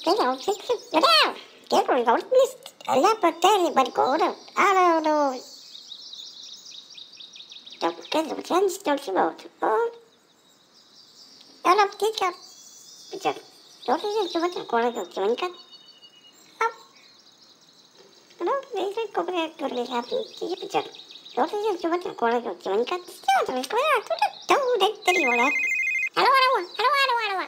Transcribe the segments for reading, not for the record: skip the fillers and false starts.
spela och fixa det där. Det går ju visst. Alla på det bara går då. Alla då. Då kan det känns då så bra. Alla titta. Bitte. Då är det så att kolla då så man kan. Då det kommer det går det här till bitte. Då är det så att kolla då så man kan. Så det ska vara då det är ju det. Hallå.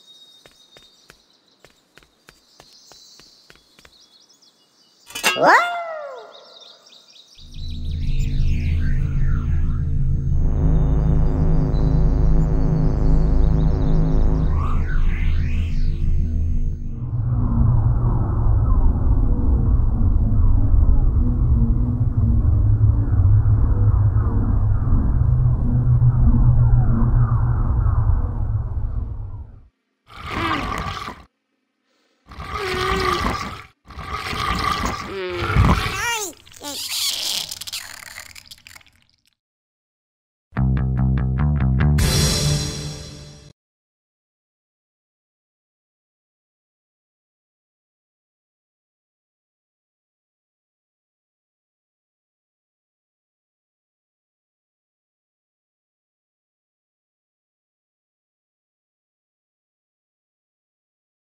What?